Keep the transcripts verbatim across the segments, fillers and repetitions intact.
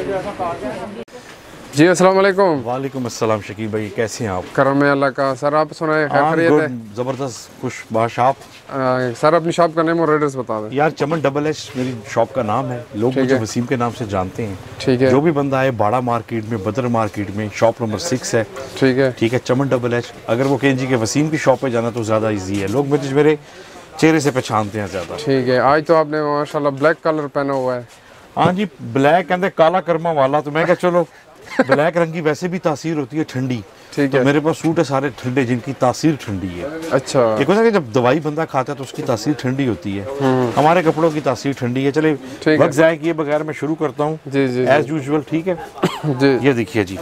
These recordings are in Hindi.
जी अस्सलाम वालेकुम। वालेकुम अस्सलाम शकील भाई, कैसे हैं आप? करम है अल्लाह का। सर आप सुनाए खैरियत है? ज़बरदस्त खुश बाश आप। सर अपनी शॉप का नेम और एड्रेस बता दें। यार चमन डबल एच मेरी शॉप का नाम है, लोग मुझे वसीम के नाम से जानते हैं। ठीक है। जो भी बंदा है बाड़ा मार्केट में, बदर मार्केट में, शॉप नंबर सिक्स है। ठीक है ठीक है, चमन डबल एच। अगर वो कहें जी के वसीम की शॉप पे जाना तो ज़्यादा ईजी है, लोग मुझे मेरे चेहरे से पहचानते हैं ज़्यादा। ठीक है। आज तो आपने माशाल्लाह ब्लैक कलर पहना हुआ है। हाँ जी, ब्लैक कहते काला कर्मा वाला, तो मैं क्या चलो ब्लैक रंग की वैसे भी तासीर होती है ठंडी। ठीक तो है। मेरे पास सूट है सारे ठंडे जिनकी तासीर ठंडी है। अच्छा। एक होता है कि जब दवाई बंदा खाता है तो उसकी तासीर ठंडी होती है, हमारे कपड़ों की तासीर ठंडी है। चले वक्त ज़ाया किए बगैर मैं शुरू करता हूँ जी जी एज यूजुअल। ठीक है जी। ये देखिए जी,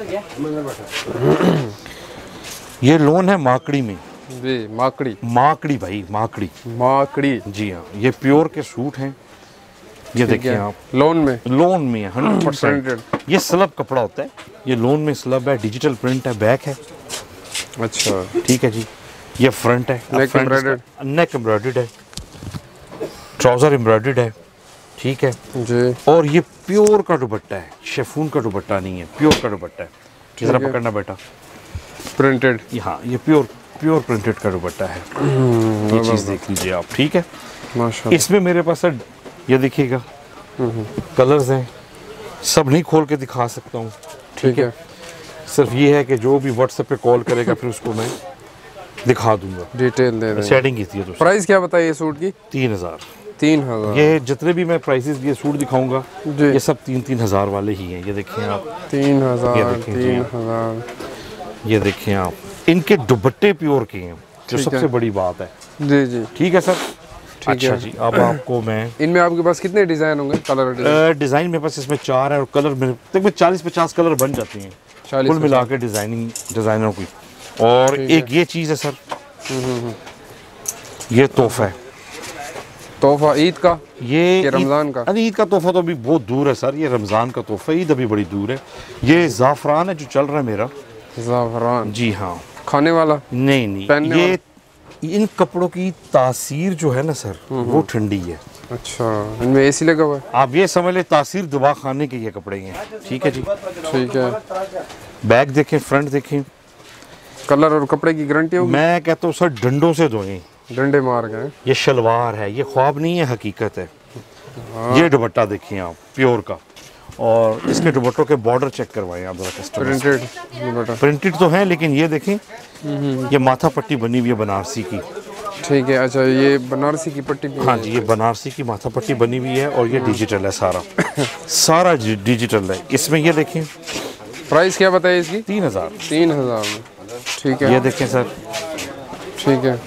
ये लोन है माकड़ी में जी। माकड़ी माकड़ी भाई माकड़ी माकड़ी जी हाँ, ये प्योर के सूट हैं। ये देखिए आप, लोन में लोन में है हंड्रेड परसेंट। ये स्लब कपड़ा होता है, ये लोन में स्लब है, डिजिटल प्रिंट है, बैक है। अच्छा ठीक है जी, ये फ्रंट है, नेक एम्ब्रॉयडर्ड, नेक एम्ब्रॉयडर्ड है, ट्राउजर एम्ब्रॉयडर्ड है। ठीक है जी। और ये प्योर का दुपट्टा है, शेफून का दुपट्टा नहीं है, प्योर का दुपट्टा है। जरा पकड़ना बेटा, प्रिंटेड। हाँ ये प्योर प्योर प्रिंटेड का दुपट्टा है। ये चीज़ देख लीजिए आप। ठीक है माशाल्लाह। इसमें मेरे पास सर ये देखिएगा कलर्स हैं, सब नहीं खोल के दिखा सकता हूँ। ठीक है। सिर्फ ये है कि जो भी व्हाट्सएप पे कॉल करेगा फिर उसको मैं दिखा दूंगा, डिटेल दे दें। सेटिंग की थी तो। प्राइस क्या बताइए सूट की? तीन हजार तीन हजार ये जितने भी मैं प्राइसेस ये सूट दिखाऊंगा जी, ये सब तीन तीन हजार वाले ही हैं। ये देखें आप, तीन ये हजार देखें जी। तीन हजार ये देखें आप, इनके दुपट्टे प्योर के हैं जो ठीक सबसे है। बड़ी बात है। जी जी ठीक है सर। ठीक अच्छा है जी, अब आपको मैं इनमें आपके पास कितने डिजाइन होंगे? कलर डिजाइन डिज़ाइन मेरे पास इसमें चार है और कलर मेरे तकरीबन चालीस पचास कलर बन जाते हैं चालीस कुल मिला के डिज़ाइनिंग डिज़ाइनरों की। और ठीक एक ये चीज़ है सर, ये तोहफा है, तोहफा ईद का ये कि रमज़ान का? अरे ईद का तोहफा तो अभी बहुत दूर है सर, ये रमज़ान का तोहफा, ईद अभी बड़ी दूर है। ये ज़ाफ़रान है जो चल रहा है मेरा। ज़ाफ़रान जी हाँ, खाने वाला? नहीं नहीं, ये इन कपड़ों की तासीर जो है ना सर वो ठंडी है। अच्छा, इनमें एसी लगा हुआ है? आप ये समझ ले तासीर दबा खाने के ये कपड़े हैं। ठीक है जी। ठीक है। बैक देखें, फ्रंट देखें, कलर और कपड़े की गारंटी होगी? मैं कहता हूँ सर डंडों से धोएं, डंडे मार गए। ये शलवार है, ये ख्वाब नहीं है हकीकत है। ये दुपट्टा देखिए आप प्योर का, और इसके दुपट्टों के बॉर्डर चेक करवाएं आप जरा कस्टमर। प्रिंटेड प्रिंटेड तो है लेकिन ये देखें, ये माथा पट्टी बनी हुई है बनारसी की। ठीक है। अच्छा, ये बनारसी की पट्टी भी? हाँ जी, ये बनारसी की माथा पट्टी बनी हुई है और ये डिजिटल है सारा सारा डिजिटल है। इसमें ये देखें, प्राइस क्या बताइए इसकी? तीन हजार तीन हजार में। ठीक है। ये देखें सर, ठीक है।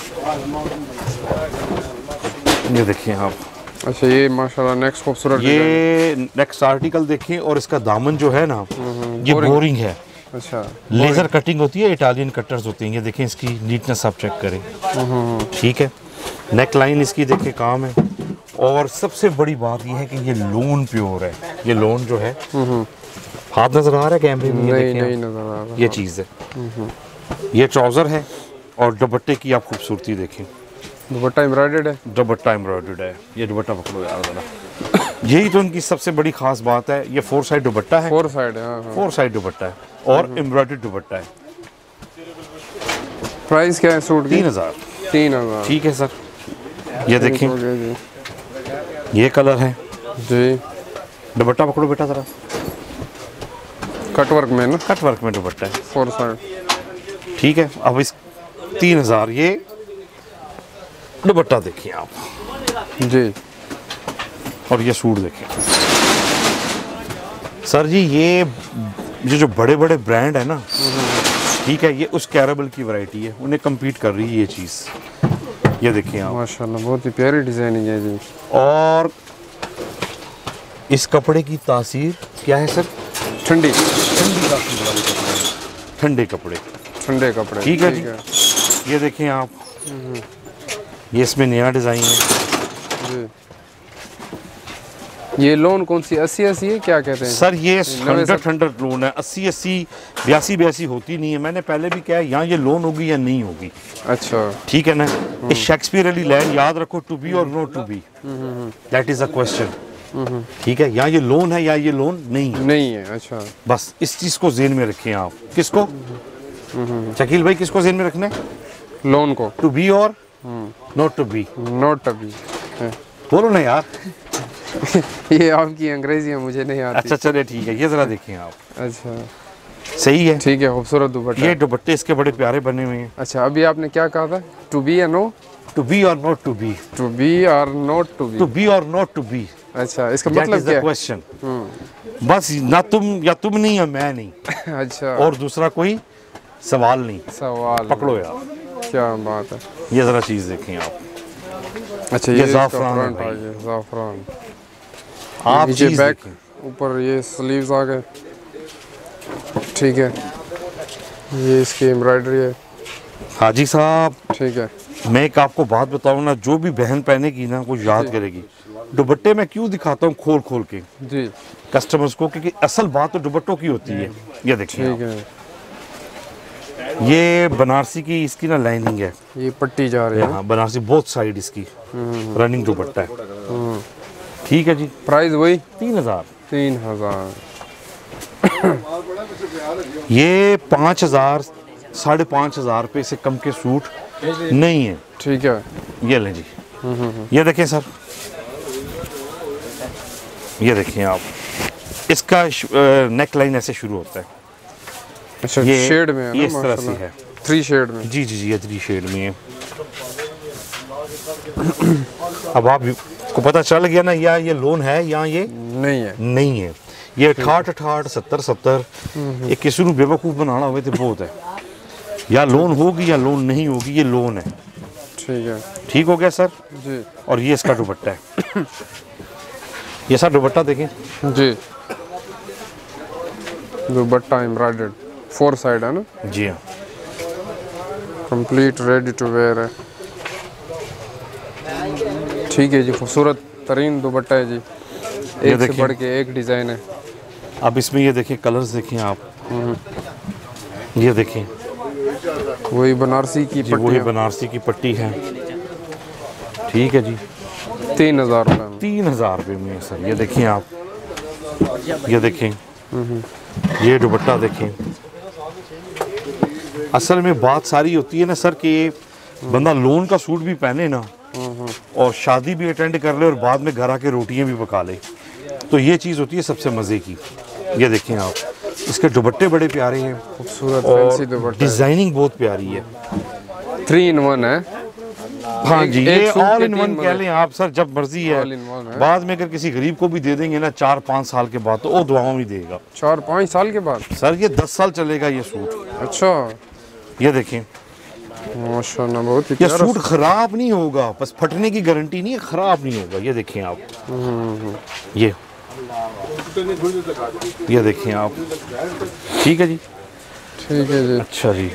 ये देखें आप। अच्छा, ये माशाल्लाह नेक्स्ट खूबसूरत ये नेक्स्ट आर्टिकल देखें, और इसका दामन जो है ना ये बोरिंग है। अच्छा, लेजर कटिंग होती है, इटालियन कटर्स होती हैं। ये देखें इसकी नीटनेस आप चेक करें। ठीक है, नेक लाइन इसकी देखें काम है। और सबसे बड़ी बात ये है कि ये लोन प्योर है। ये लोन जो है, हाथ नजर आ रहा है कैमरे में? ये नहीं देखें नहीं आप, नजर आ रहा। ये चीज़ है। ये ट्राउजर है और दुपट्टे की आप खूबसूरती देखें, दुपट्टा एम्ब्रॉयडर्ड है? दुपट्टा एम्ब्रॉयडर्ड है। ये दुपट्टा पकड़ो यार जरा, यही तो इनकी सबसे बड़ी खास बात है। ये फोर साइड दुपट्टा है, फोर साइड है। हाँ, हाँ। फोर साइड दुपट्टा है और एम्ब्रॉयडर्ड दुपट्टा है। प्राइस क्या है सूट की? तीन हजार तीन हजार ठीक है सर। ये देखें, हो गया जी। ये कलर है जी। दुपट्टा पकड़ो बेटा जरा, कट वर्क में ना? कट वर्क में दुपट्टा है, फोर साइड। ठीक है। अब इस तीन हजार ये दुपट्टा देखिए आप जी, और ये सूट देखें सर जी। ये ये जो बड़े बड़े ब्रांड है ना, ठीक है, ये उस कैरेबल की वैरायटी है, उन्हें compete कर रही है ये चीज़। ये देखिए आप, माशाल्लाह बहुत ही प्यारी डिजाइनिंग है जी। और इस कपड़े की तासीर क्या है सर? ठंडी ठंडी तासीर वाले कपड़े, ठंडे कपड़े, ठंडे कपड़े। ठीक है जी। ये देखें आप, ये इसमें नया डिज़ाइन है जी। ये लोन कौन सी अस्सी अस्सी है क्या कहते हैं सर? ये हंड्रेड हंड्रेड लोन है, अस्सी अस्सी बयासी बयासी होती नहीं है। मैंने पहले भी कहा यहाँ ये लोन होगी या नहीं होगी। अच्छा, ठीक है ना, शेक्सपियर वाली लाइन याद रखो, टू बी और not to be, that is a question. ठीक है, या ये लोन है या ये लोन नहीं है, नहीं है। अच्छा, बस इस चीज को ज़हन में रखें आप। किसको? शकील भाई किसको ज़हन में रखना है? लोन को। टू बी और नॉट टू बी। नॉट अभी। बोलो ना यार। ये आपकी अंग्रेजी है, मुझे नहीं आती। अच्छा चले ठीक है, ये जरा देखें आप। अच्छा, सही है, ठीक है, खूबसूरत दुपट्टा। ये दुपट्टे इसके बड़े प्यारे बने हुए हैं। अच्छा, अभी आपने क्या कहा था? टू बी या नो? टू बी और not to be. To be और not to to be. Be और नॉट टू बी। अच्छा, इसका मतलब क्या है? क्वेश्चन। बस ना तुम या तुम नहीं या मैं नहीं, अच्छा, और दूसरा कोई सवाल नहीं। सवाल पकड़ो यार, क्या बात है। ये जरा चीज देखें आप। अच्छा, ये ये इसका ज़ाफ़रान है फ्रंट आ भाई। गया, ज़ाफ़रान। आप नीचे चीज बैक, देखें। ऊपर ये स्लीव्स आ गए। ठीक है, ये इसकी एम्ब्रॉयडरी है। हाजी साहब, ठीक है। मैं एक आपको बात बताऊं ना, जो भी बहन पहनेगी ना वो याद करेगी। दुपट्टे में क्यों दिखाता हूँ खोल खोल के जी, कस्टमर्स को, क्योंकि असल बात तो दुपट्टों की होती है। ये देखिए ठीक है। आप। ये बनारसी की इसकी ना लाइनिंग है, ये पट्टी जा रही है। हाँ बनारसी बोथ साइड इसकी रनिंग दुपट्टा है। ठीक है जी, प्राइस वही तीन हजार। तीन हजार। ये पाँच हजार साढ़े पाँच हजार रुपये से कम के सूट नहीं है। ठीक है। ये लें जी, ये देखें सर, ये देखें आप, इसका नेक लाइन ऐसे शुरू होता है। अच्छा, ये शेड में है ये ना? इस तरह से माशाल्लाह। है। थ्री शेड में। जी जी जी, ये थ्री शेड में है। अब आप को पता चल गया ना, या ये लोन है या ये नहीं है। नहीं है। ये अठाठ अठाठ सत्तर सत्तर ये किसी को बेवकूफ़ बनाना हुए तो बहुत है। या लोन होगी या लोन नहीं होगी, ये लोन है। ठीक है ठीक हो गया सर। जी और ये इसका दुपट्टा है। ये सर दुपट्टा देखें जी, दुपट्टा एम्ब्रॉयडर्ड फोर साइड है ना? जी हाँ। कंप्लीट रेडी टू वेयर है। ठीक है जी, खूबसूरत तरीन दुपट्टा है जी। एक से देखिए। बढ़ के एक डिज़ाइन है। अब इसमें ये देखें, कलर्स देखें आप, ये देखें, वही बनारसी की जी वही पट्टी बनारसी की पट्टी है। ठीक है जी, तीन हजार रुपये में। तीन हजार रुपये में है सर। ये देखें आप, ये देखें, ये दुपट्टा देखें। असल में बात सारी होती है ना सर कि बंदा लोन का सूट भी पहने ना और शादी भी अटेंड कर ले और बाद में घर आके रोटियां भी पका ले, तो ये चीज़ होती है सबसे मज़े की। ये देखें आप, इसके दुपट्टे बड़े प्यारे हैं खूबसूरत और फैंसी दुपट्टा, डिज़ाइनिंग बहुत प्यारी है। थ्री इन वन है। हाँ एक- जी, एक ये सूट ऑल के इन वन तीन कह लें आप सर, जब मर्जी है। All in one है। बाद में अगर किसी गरीब को भी दे देंगे ना चार पाँच साल के बाद, तो वो दुआओं भी देगा चार पाँच साल के बाद। सर। ये दस साल चलेगा ये सूट। अच्छा, ये देखें, माशाल्लाह बहुत ही ये प्यारा सूट खराब नहीं होगा, बस फटने की गारंटी नहीं है, खराब नहीं होगा। ये देखें आप, ये ये देखें आप। ठीक है जी, ठीक है जी। अच्छा जी,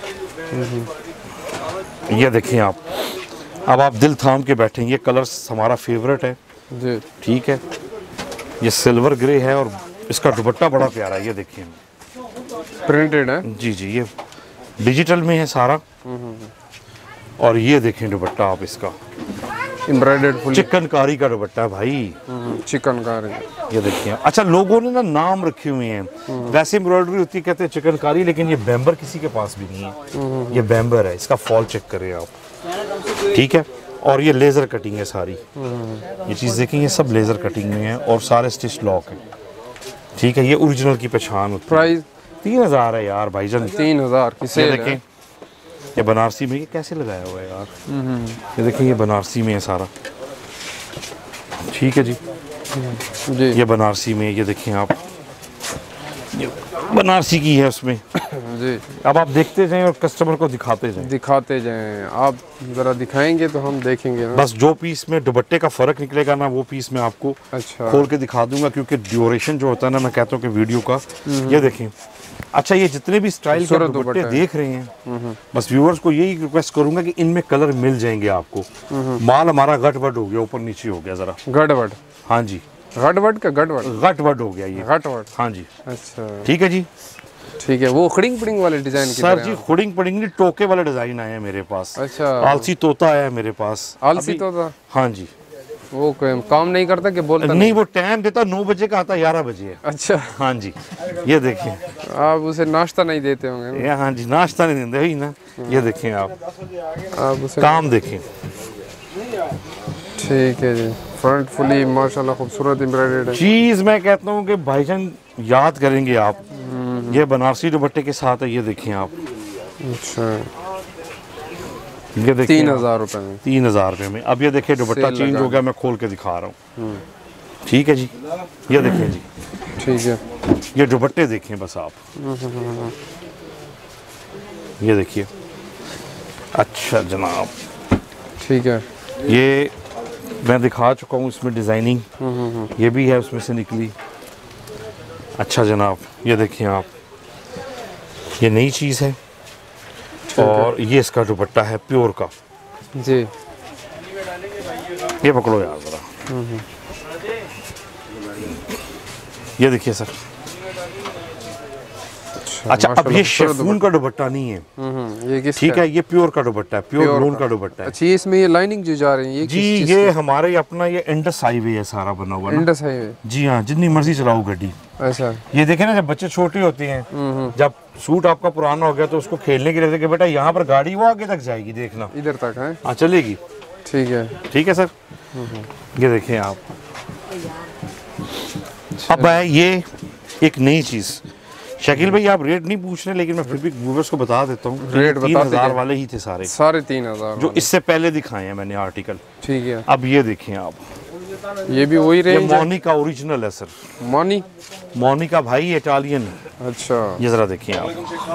ये देखें आप। अब आप दिल थाम के बैठे, ये कलर्स हमारा फेवरेट है जी, ठीक है। ये सिल्वर ग्रे है और इसका दुपट्टा बड़ा प्यारा है। ये देखिए, प्रिंटेड है। जी जी, ये डिजिटल में है सारा। और ये देखें दुपट्टा आप, इसका एम्ब्रॉयडर्ड फुल चिकनकारी का दुपट्टा है भाई। चिकनकारी। ये देखिए, अच्छा लोगों ने ना नाम रखे हुए हैं, वैसे एम्ब्रॉयडरी होती है कहते हैं चिकनकारी, लेकिन ये बैम्बर किसी के पास भी नहीं है। ये बैम्बर है, इसका फॉल चेक करें आप। ठीक है, और ये लेज़र कटिंग है सारी। ये चीज़ देखेंगे, सब लेज़र कटिंग में है और सारे स्टिच लॉक है। ठीक है, ये ओरिजिनल की पहचान होती है। प्राइस तीन हजार है यार भाईजान। तीन हजार की ये सेल देखें, है। ये बनारसी में, ये कैसे लगाया हुआ है यार। ये देखें, ये बनारसी में है सारा। ठीक है जी, जी ये बनारसी में, ये देखें आप, ये बनारसी की है उसमें। जी, अब आप देखते जाएं और कस्टमर को दिखाते जाएं। दिखाते जाएं आप, ज़रा दिखाएंगे तो हम देखेंगे ना। बस जो पीस में दुपट्टे का फर्क निकलेगा ना, वो पीस मैं आपको अच्छा, खोल के दिखा दूंगा, क्योंकि ड्यूरेशन जो होता है ना, मैं कहता हूँ कि वीडियो का। ये देखें, अच्छा ये जितने भी स्टाइल के खूबसूरत दुपट्टे दुपट्टे देख रहे हैं, बस व्यूअर्स को यही रिक्वेस्ट करूंगा कि इनमें कलर मिल जाएंगे आपको। माल हमारा गटवट हो गया, ऊपर नीचे हो गया जरा। गड़बड़, हाँ जी, गड़बड़ का गड़बड़, गटवट हो गया ये। गड़बड़। हाँ जी, अच्छा, ठीक है जी। ठीक है, वो खड़िंग पड़िंग वाले डिजाइन की सर तरह जी, है। खुडिंग पड़िंग नहीं, टोके वाले डिजाइन आए हैं मेरे पास। अच्छा, आलसी तोता आया है मेरे पास। आलसी अभी- तोता। हाँ जी, वो कोई काम नहीं करता कि बोलता नहीं, वो टाइम देता नौ बजे का आता, ग्यारह बजे है। अच्छा, हाँ जी, ये देखिए आप उसे नाश्ता नहीं देते होंगे ना? ये, हाँ जी, नाश्ता नहीं देते ही ना। ये देखें आप, आप उसे काम देखें। ठीक है जी, फ्रंट फुली माशाल्लाह खूबसूरत एम्ब्रॉयडर्ड है। चीज मैं कहता हूँ कि भाईजान याद करेंगे आप, ये बनारसी दुपट्टे के साथ है। ये देखें आप, अच्छा, ये देखिए तीन हजार रुपए में, तीन हजार रुपये में। अब ये देखिए दुपट्टा सेल चेंज लगा हो गया, मैं खोल के दिखा रहा हूँ। ठीक है जी, ये देखें जी, ठीक है। ये दुपट्टे देखें बस आप, ये देखिए। अच्छा जनाब, ठीक है, ये मैं दिखा चुका हूँ, इसमें डिज़ाइनिंग ये भी है उसमें से निकली। अच्छा जनाब, ये देखिए आप, ये नई चीज़ है और ये इसका दुपट्टा है प्योर का जी। ये पकड़ो यार ज़रा, ये देखिए सर। अच्छा, अब ये शेफून का दुपट्टा नहीं है, हम्म, ये किस ठीक है, ये प्योर का दुपट्टा है, प्योर प्योर लोन का। का दुपट्टा है। अच्छा, ये इसमें ये लाइनिंग जो जा रही है ये जी, किस चीज़ ये हमारे अपना ये इंडस हाईवे है सारा बना हुआ की? ना। Indus highway. जी हाँ, जितनी मर्जी चलाओ गाड़ी। अच्छा, ये देखे ना, जब बच्चे छोटे होते हैं, जब सूट आपका पुराना हो गया तो उसको खेलने के लिए कि बेटा यहाँ पर गाड़ी वो आगे तक जाएगी, देखना इधर तक है। हाँ चलेगी। ठीक है, ठीक है सर, ये देखें आप। अब है ये एक नई चीज़। शकील भाई आप रेट नहीं पूछ रहे, लेकिन मैं फिर भी व्यूअर्स को बता देता हूँ, रेट तीन बता हजार दीजिए। वाले ही थे सारे, साढ़े तीन हजार जो इससे पहले दिखाए हैं मैंने आर्टिकल। ठीक है, अब ये देखें आप, ये भी वही ये रेंज है? मोनिका ओरिजिनल है सर, मनी। मोनिका भाई इटालियन। अच्छा, ये जरा देखिए आप,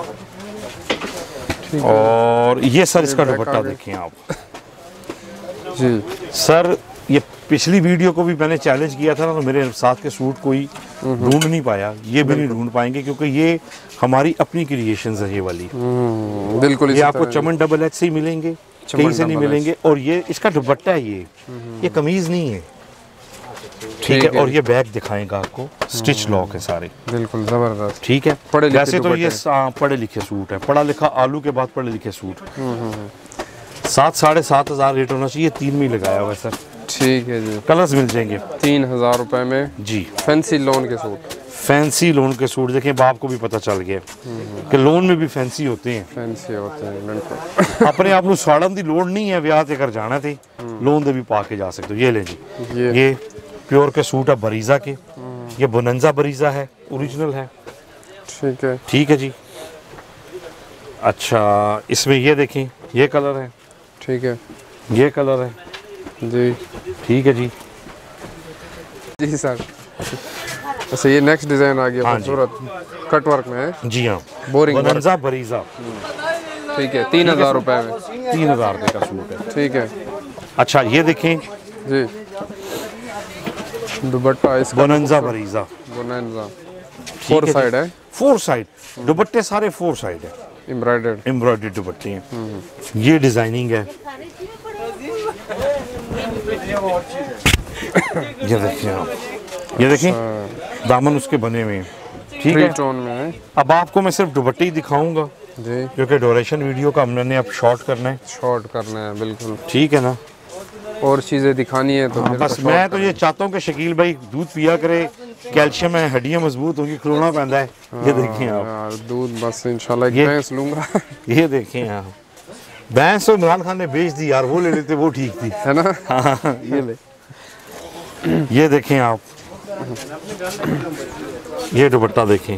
और ये सर इसका बैक दुपट्टा आ गए। देखिए आप। जी, सर ये पिछली वीडियो को भी मैंने चैलेंज किया था ना, तो मेरे साथ के सूट कोई ढूंढ नहीं पाया, ये भी नहीं ढूंढ पाएंगे क्योंकि ये हमारी अपनी क्रिएशंस है ये वाली। हम्म, बिल्कुल ये इसी आपको तरह। चमन डबल एच से ही मिलेंगे, कहीं से नहीं डबल मिलेंगे। और ये इसका दुपट्टा है, ये ये कमीज नहीं है, ठीक ठीक है। है। और ये बैग दिखाएगा आपको, स्टिच लॉक है सारे, बिल्कुल जबरदस्त। ठीक है। पढ़े लिखे वैसे तो ये दुपट्टे। सा- पढ़े लिखे सूट है, पढ़ा लिखा आलू के बाद पढ़े लिखे सूट। सात साढ़े सात हजार रेट होना चाहिए, तीन में ही लगाया हुआ है सर। ठीक है जी, कलर्स मिल जाएंगे तीन हजार रुपए में जी। फैंसी लोन के सूट। फैंसी लोन के सूट देखें, बाप को भी पता चल गया कि लोन में भी फैंसी होते हैं। फैंसी होते हैं बिल्कुल। अपने आप ਨੂੰ ਸਾੜਨ ਦੀ ਲੋੜ नहीं है, ब्याह ते कर जाना थे लोन दे भी पा के जा सकते हो। ये ले जी, ये ये प्योर के सूट है बरीजा के, ये बोनंजा बरीजा है, ओरिजिनल है, ठीक है, ठीक है जी। अच्छा, इसमें ये देखें, ये कलर है, ठीक है ये कलर है, जी, ठीक है जी। जी सर। अच्छा, ये नेक्स्ट डिजाइन आ गया हाँ जी। खूबसूरत कट वर्क में है, जी हाँ, बोरिंग वर्क। बोनंजा बरीजा, ठीक है, तीन हजार रुपए में, तीन हजार रुपये का सूट है। ठीक है अच्छा, ये देखें, जी। दुपट्टा इसका बोनंजा बरीजा, बोनंजा ठीक फोर है जी। साइड है, फोर साइड दुपट्टे, सारे फोर साइड है, एम्ब्रॉयडर्ड। एम्ब्रॉयडर्ड दुपट्टे हैं। ये डिजाइनिंग है, ये देखिए आप, ये देखिए दामन उसके बने हुए हैं, ठीक थ्री है। टोन में है अब आपको मैं सिर्फ दुपट्टे ही दिखाऊंगा जी, क्योंकि ड्यूरेशन वीडियो का हमने अब शॉर्ट करना है, शॉर्ट करना है बिल्कुल। ठीक है ना। और चीजें दिखानी है तो हाँ, फिर बस तो मैं short तो ये चाहता हूँ कि शकील भाई दूध पिया करे, कैल्शियम है, हड्डियाँ मजबूत होंगी, खिलौना पैदा है। ये देखें आप, यार दूध बस इंशाल्लाह एक ये- भैंस लूंगा। ये देखें आप, भैंस तो इमरान खान ने बेच दी यार, वो ले लेते, वो ठीक थी। है ना। हाँ, ये ले, ये देखें आप, ये दुपट्टा देखें,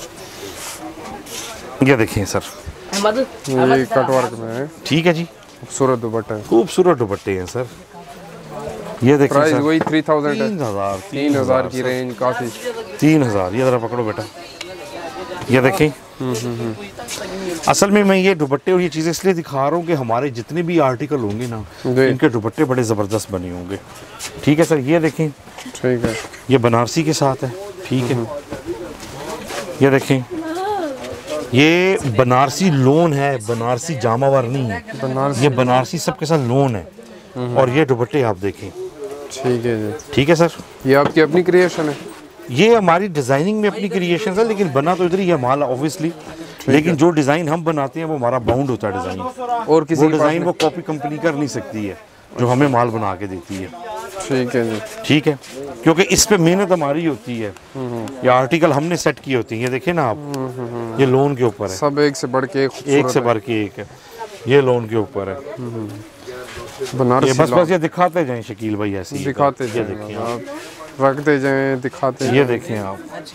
ये देखें सर, ये कट वर्क में है, ठीक है जी। खूबसूरत दुपट्टा है। खूबसूरत दुपट्टे हैं सर, ये देखें प्राइस सर, वही थ्री थाउजेंड है, तीन हजार तीन हजार की रेंज काफी। तीन हजार ये जरा पकड़ो बेटा, ये देखें। असल में मैं ये दुपट्टे और ये चीज़ें इसलिए दिखा रहा हूँ कि हमारे जितने भी आर्टिकल होंगे ना, जी। इनके दुपट्टे बड़े ज़बरदस्त बने होंगे, ठीक है सर। ये देखें, ठीक है, ये बनारसी के साथ है, ठीक है। ये देखें, ये बनारसी लोन है, बनारसी जामावर नहीं है, बनारसी। ये बनारसी सबके साथ लोन है। और ये दुपट्टे आप देखें, ठीक है जी। ठीक है सर। ये आपकी अपनी क्रिएशन है? ये हमारी डिजाइनिंग में अपनी क्रिएशन है, लेकिन बना तो इधर ही है माल ऑब्वियसली, लेकिन जो डिजाइन हम बनाते हैं वो हमारा बाउंड होता है डिजाइन, और किसी वो के पास डिजाइन वो कॉपी कंपनी कर नहीं सकती है जो हमें माल बना के देती है। ठीक है जी। ठीक है, क्योंकि इस पे मेहनत हमारी होती है, ये आर्टिकल हमने सेट किए होती हैं। ये देखिए ना आप, ये लोन के ऊपर है, सब एक से बढ़ के एक एक खूबसूरत से है। बढ़ के एक है, ये लोन के ऊपर है। ये बनारसी बस लॉन। बस ये दिखाते जाएं शकील भाई, ऐसे ही दिखाते ये जाएं देखिए आप, आप, रखते जाएं, दिखाते ये जाएं। देखें आप,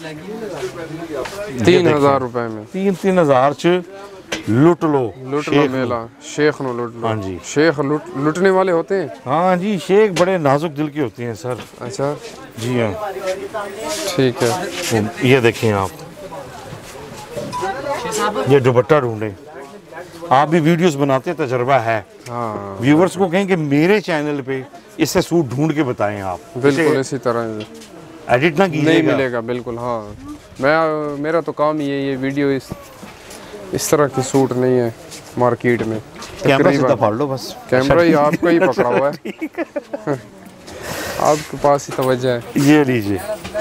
तीन हजार रुपए में तीन तीन हजार च लुट लो, लुट लो शेख मेला, शेख नो लुट लो। हाँ जी। शेख लुट लुटने वाले होते हैं। हाँ जी, शेख बड़े नाजुक दिल के होते हैं सर। अच्छा, जी हाँ, ठीक है। ये देखें आप, ये दुपट्टा ढूंढे, आप भी वीडियोस बनाते हैं, तजर्बा है। हाँ व्यूवर्स को कहें कि मेरे चैनल पे इससे सूट ढूंढ के बताएं आप, बिल्कुल इसी तरह एडिट ना नहीं कीजिएगा। मिलेगा। बिल्कुल हाँ, मैं मेरा तो काम ही है ये वीडियो, इस इस तरह की सूट नहीं है मार्केट में। कैमरा सीधा तकरीबन फाड़ लो बस। कैमरा ही आपका ही पकड़ा हुआ है। आपके पास ही तवज्जो है। ये लीजिए,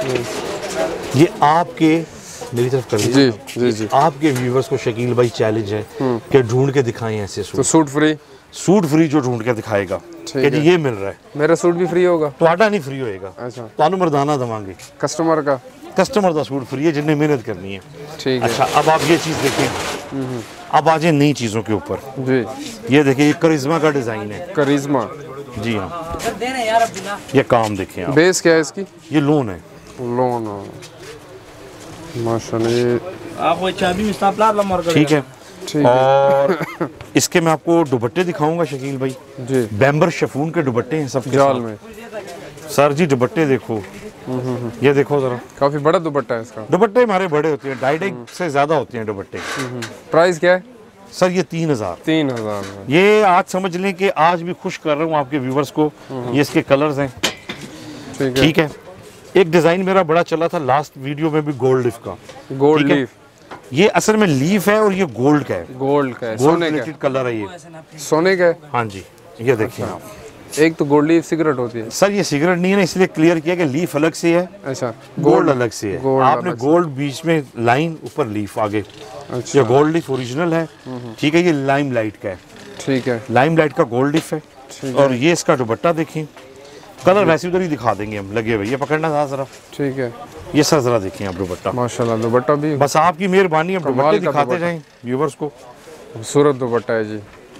ये आपके, मेरी तरफ कर जी लीजिए। जी जी। आपके व्यूवर्स को शकील भाई चैलेंज है कि ढूंढ के दिखाएं ऐसे तो suit, suit free, suit free जो ढूंढ के दिखाएगा कि जी है। ये मिल रहा है, मेरा सूट भी फ्री होगा। ਤੁਹਾਡਾ नहीं फ्री होएगा, अच्छा, ਤੁਹਾਨੂੰ मर्दाना दवांगे, कस्टमर का। कस्टमर का सूट फ्री है जिन्हें मेहनत करनी है। ठीक है अच्छा, अब आप ये चीज़ देखें, अब आ जाए नई चीज़ों के ऊपर। जी। ये देखिए, ये करिश्मा का डिज़ाइन है। करिश्मा, जी हाँ, ये काम देखें आप, बेस क्या है इसकी? ये लोन है। लोन, माशाल्लाह। ये ठीक है, ठीक है और इसके मैं आपको दुपट्टे दिखाऊंगा शकील भाई, जी। बैम्बर शिफॉन के दुपट्टे हैं सबके जाल साथ। में सर जी दुपट्टे देखो, ये देखो जरा, काफी बड़ा दुपट्टा है इसका। दुपट्टे हमारे बड़े होते हैं, ढाई ढाई से ज्यादा होते हैं दुपट्टे। प्राइस क्या है? सर ये तीन हजार तीन हजार में। ये आज समझ लें कि आज भी खुश कर रहा हूँ आपके व्यूवर्स को। ये इसके कलर्स हैं। ठीक है। ठीक है, एक डिजाइन मेरा बड़ा चला था लास्ट वीडियो में भी, गोल्ड लीफ का। गोल्ड ठीक है? लीफ, ये असल में लीफ है और ये गोल्ड का है, गोल्ड का है, गोल्ड सोने का प्लेटेड कलर है ये। है। सोने का है। हाँ जी, ये देखिए आप। एक तो गोल्ड लीफ सिगरेट होती है। सर ये सिगरेट नहीं है ना, इसलिए क्लियर किया कि लीफ अलग से है, अच्छा, गोल्ड अलग से है। गोल्ड आपने अलग से। गोल्ड बीच में लाइन, ऊपर लीफ आगे। अच्छा, ये गोल्ड लीफ ओरिजिनल है। ठीक है, ये लाइम लाइट का है, ठीक है। लाइम लाइट का गोल्ड लीफ है। ठीक और ये इसका दुपट्टा देखें, कलर वैसे उधर ही दिखा देंगे हम, लगे हुए। ये पकड़ना था जरा, ठीक है। ये सर जरा देखें आप दुपट्टा। माशाल्लाह, दुपट्टा भी बस आपकी मेहरबानी, अब कमाल दुपट्टे का दिखाते दुपट्टा। जाएं व्यूवर्स को। खूबसूरत दुपट्टा है जी,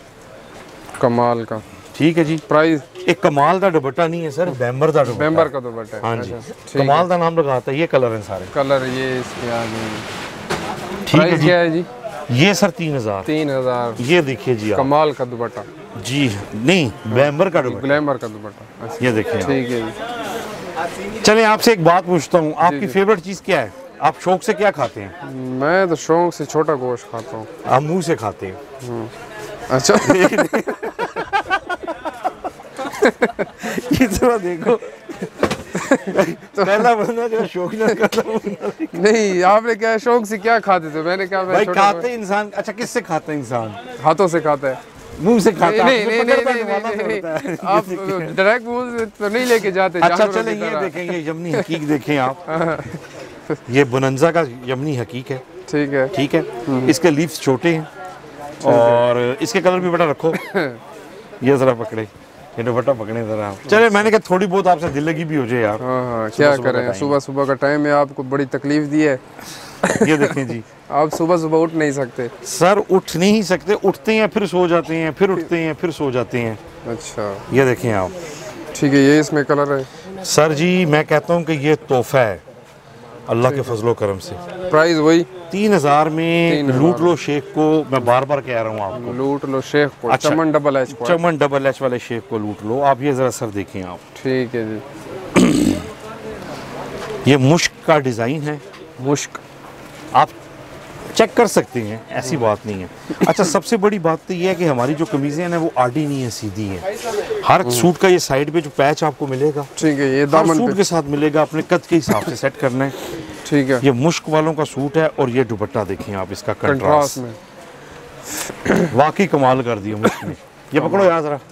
कमाल का। ठीक है जी, प्राइस? एक कमाल का दुपट्टा नहीं है सर, बैम्बर का दुपट्टा। मेंबर का दुपट्टा है। हाँ जी, अच्छा, ठीक है। कमाल का नाम लगाता है। ये कलर है सारे। कलर ये इसके आगे। ठीक है प्राइस जी, क्या है जी? ये सर तीन हजार तीन हजार। ये देखिए जी आप। कमाल का दुपट्टा, जी नहीं, बैम्बर का दुपट्टा। ग्लैमर का दुपट्टा। अच्छा, ये देखिए आप। ठीक है जी। चले आपसे एक बात पूछता हूँ, आपकी फेवरेट चीज़ क्या है? आप शौक से क्या खाते हैं? मैं तो शौक से छोटा गोश्त खाता हूँ। आप मुंह से खाते हैं? अच्छा। ये जरा देखो, पहला बंदा जो शौक ना करता हूँ। नहीं, आपने क्या शौक से क्या खाते थे? मैंने कहा मैं भाई छोटा खाते इंसान, अच्छा किससे खाता है इंसान? गोश्त हाथों से खाता है। मुंह से खाता नहीं है, नहीं आपको नहीं पकड़ता नहीं है, नहीं, वाला नहीं, तो होता है। आप डायरेक्ट मुंह से तो नहीं लेके जाते। अच्छा जानवरों चले की ये तरह। देखें, ये यमनी हकीक देखें आप। ये बोनंजा का यमनी हकीक है। ठीक है। ठीक है, इसके लीव्स छोटे हैं और इसके कलर भी बड़ा रखो। ये जरा पकड़े, ये दुपट्टा पकड़े जरा आप। चले, मैंने कहा थोड़ी बहुत आपसे दिल लगी भी हो जाए यार। हाँ हाँ, क्या सुबह का करें, टाइम। सुबह सुबह का टाइम है, आपको बड़ी तकलीफ दी है। ये देखें जी, आप सुबह सुबह उठ नहीं सकते। सर उठ नहीं सकते, उठते हैं फिर सो जाते हैं, फिर उठते हैं फिर सो जाते हैं। अच्छा, ये देखें आप। ठीक है, ये इसमें कलर है। सर जी मैं कहता हूँ कि ये तोहफा है अल्लाह के फजलो करम से। प्राइस वही तीन हजार में तीन हजार। लूट लो शेख को, मैं बार बार कह रहा हूँ आपको। लूट लो शेख को। अच्छा। चमन डबल एच को। चमन डबल एच वाले शेख को लूट लो आप। ये जरा सर देखें आप, ठीक है जी। ये मुश्क का डिजाइन है। मुश्क, आप चेक कर सकते हैं, ऐसी बात नहीं है। अच्छा, सबसे बड़ी बात तो ये है कि हमारी जो कमीजें हैं ना वो आडी नहीं है, सीधी हैं। हर सूट का ये साइड पे जो पैच आपको मिलेगा, ठीक है, ये हर दामन सूट पे। के साथ मिलेगा, अपने कद के हिसाब से सेट करना है। ठीक है, ये मुश्क वालों का सूट है और ये दुपट्टा देखें आप, इसका कंट्रास्ट कंट्रास्ट में। वाकई कमाल कर दिया मुश्क ने। ये पकड़ो यार जरा,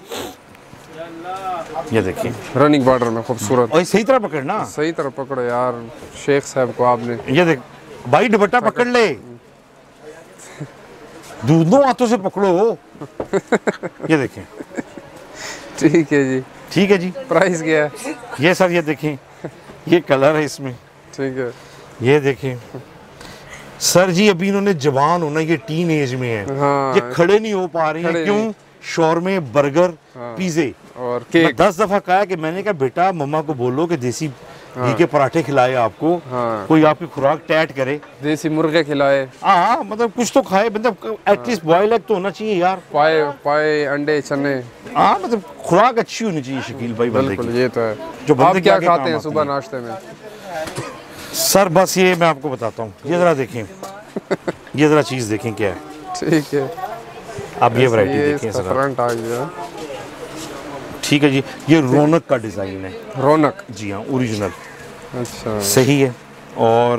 ये देखिए, रनिंग बॉर्डर में खूबसूरत। और सही तरह पकड़ना, सही तरह पकड़ो यार शेख साहब को आपने। ये देख भाई, दुपट्टा पकड़ ले, दोनों हाथों से पकड़ो। ये देखें, ठीक है जी। ठीक है जी। प्राइस क्या है? ये सर ये देखें, ये कलर है इसमें, ठीक है। ये देखें सर जी, अभी इन्होंने जवान होना, ये टीन एज में है। हाँ, ये खड़े नहीं हो पा रहे हैं, क्यों? शौरमे, बर्गर, हाँ, पिज़्ज़े और केक। मैं दस दफा कहा कि मैंने कहा बेटा मम्मा को बोलो कि देसी घी के पराठे खिलाए आपको, हाँ, कोई आपकी खुराक टैट करे, देसी मुर्गे खिलाए, हाँ मतलब कुछ तो खाए, मतलब एटलीस्ट बॉयल एग तो होना चाहिए यार, पाए पाए अंडे चने। हाँ मतलब खुराक अच्छी होनी चाहिए शकील भाई बंदे बिल्कुल, की। ये तो है। जो बंदे आप के क्या आगे खाते काम हैं आती सुबह है। नाश्ते में? सर बस ये मैं आपको बताता हूँ, ये जरा देखें, ये जरा चीज़ देखें क्या है। ठीक है, आप ये वैरायटी ये देखें इसका जरा, फ्रंट आ गया। ठीक है जी। ये रौनक का डिज़ाइन है, रौनक, जी हाँ, ओरिजिनल, अच्छा सही है। और